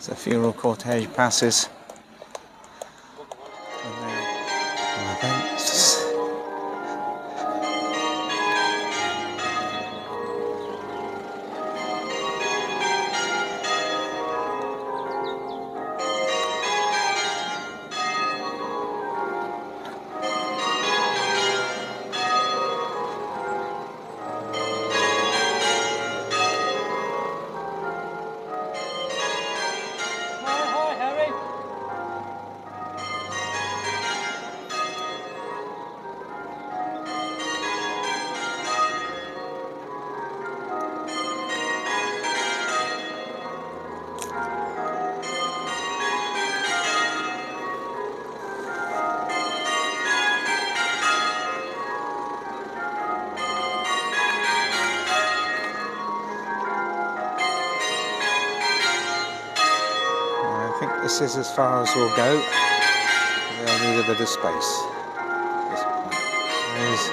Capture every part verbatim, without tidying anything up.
The funeral cortege passes. And now events. I think this is as far as we'll go. They'll need a bit of space. There's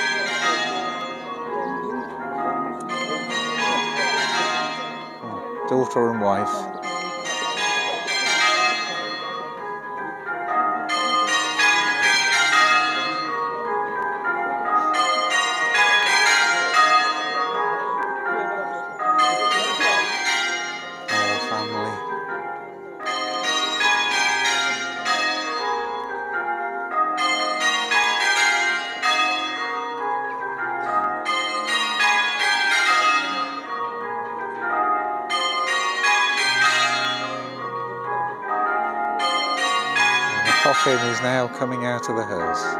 oh, daughter and wife. The coffin is now coming out of the hearse.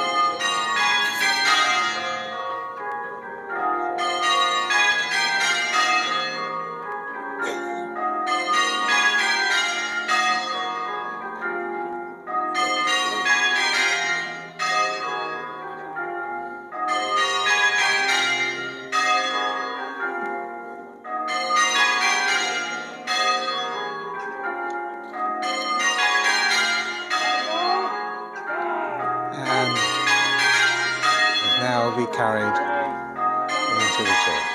Now be carried into the church.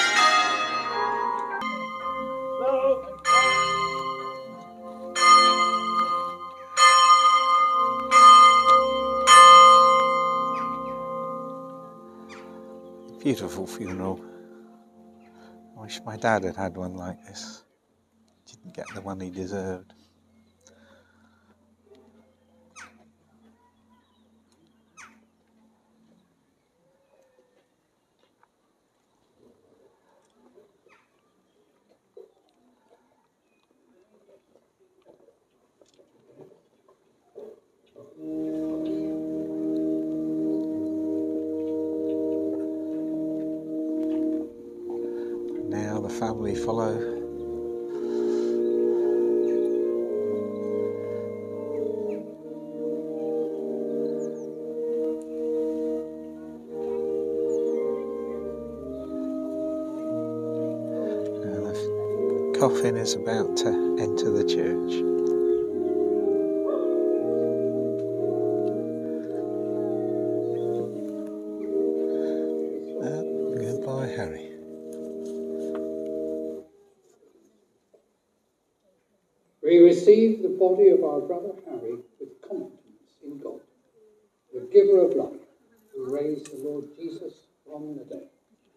Beautiful funeral. I wish my dad had had one like this. Didn't get the one he deserved. Now the family follow. And the coffin is about to enter the church. Uh, goodbye, Harry. We receive the body of our brother Harry with confidence in God, the giver of life, who raised the Lord Jesus from the dead.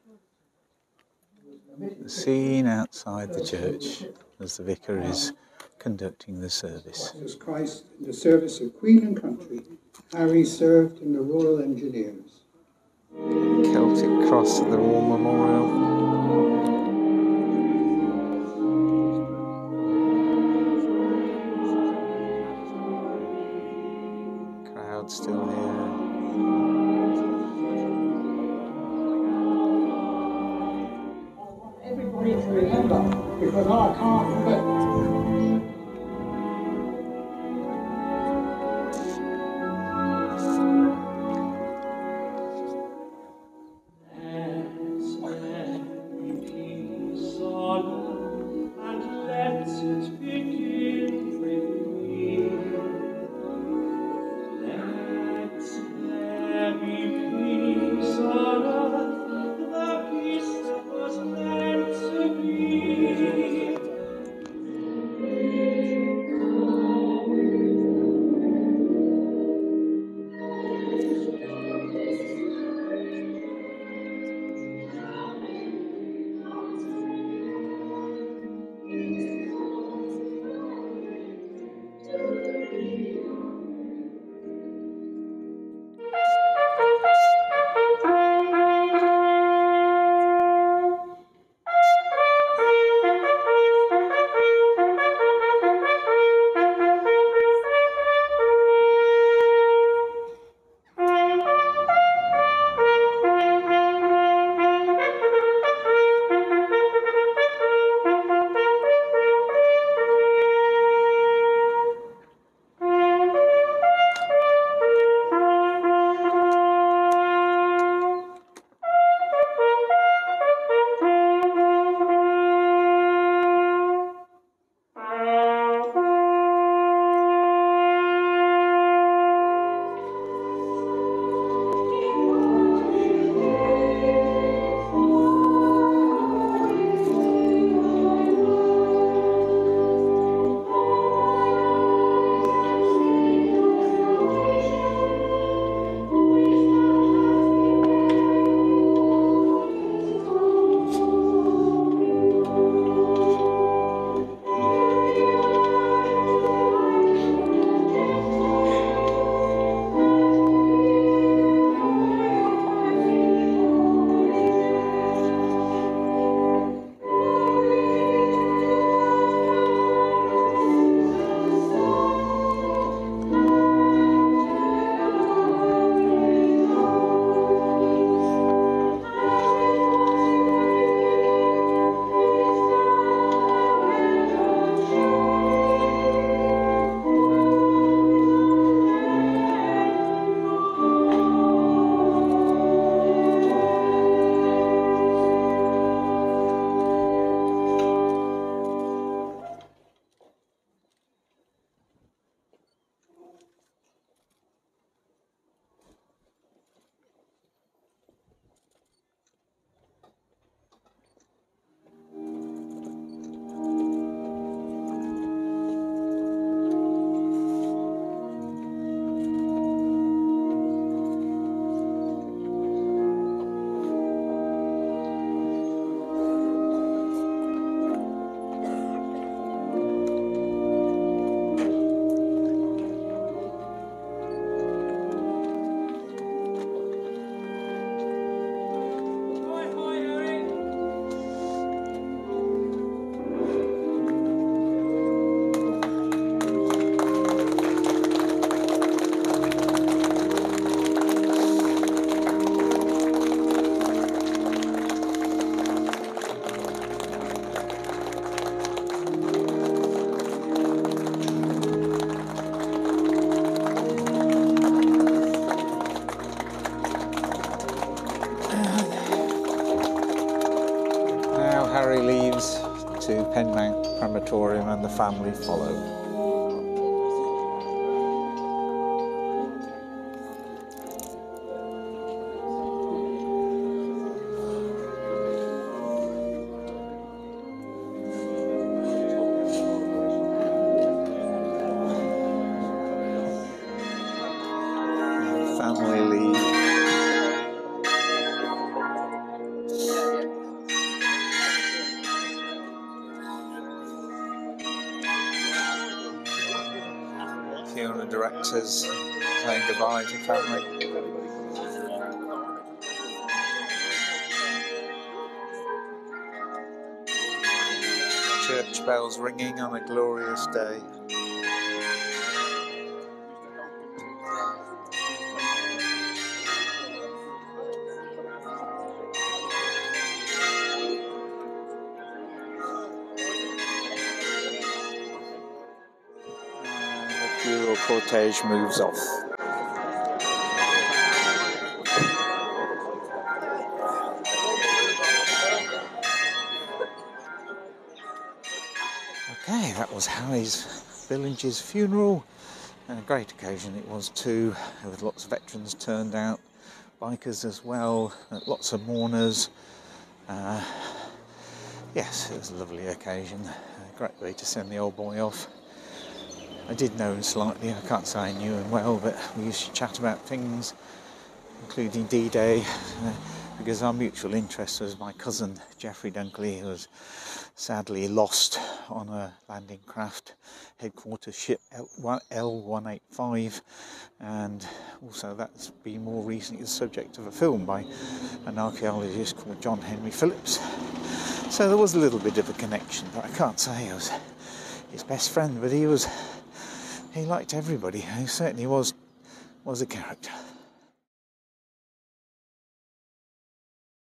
The scene outside the church as the vicar is conducting the service. Jesus Christ, in the service of Queen and country, Harry served in the Royal Engineers. Celtic cross at the War Memorial. Still here. Everybody to remember, because I can't remember. Mount crematorium and the family followed. Family leave. Funeral directors saying goodbye to family. Church bells ringing on a glorious day. The funeral cortege moves off. Okay, that was Harry Billinge's funeral, and a great occasion it was too, with lots of veterans turned out, bikers as well, lots of mourners. Uh, yes, it was a lovely occasion, a great way to send the old boy off. I did know him slightly, I can't say I knew him well, but we used to chat about things, including D-Day, uh, because our mutual interest was my cousin Geoffrey Dunkerley, who was sadly lost on a landing craft, headquarters ship L one eighty-five, and also that's been more recently the subject of a film by an archaeologist called John Henry Phillips. So there was a little bit of a connection, but I can't say I was his best friend, but he was, he liked everybody. He certainly was, was a character.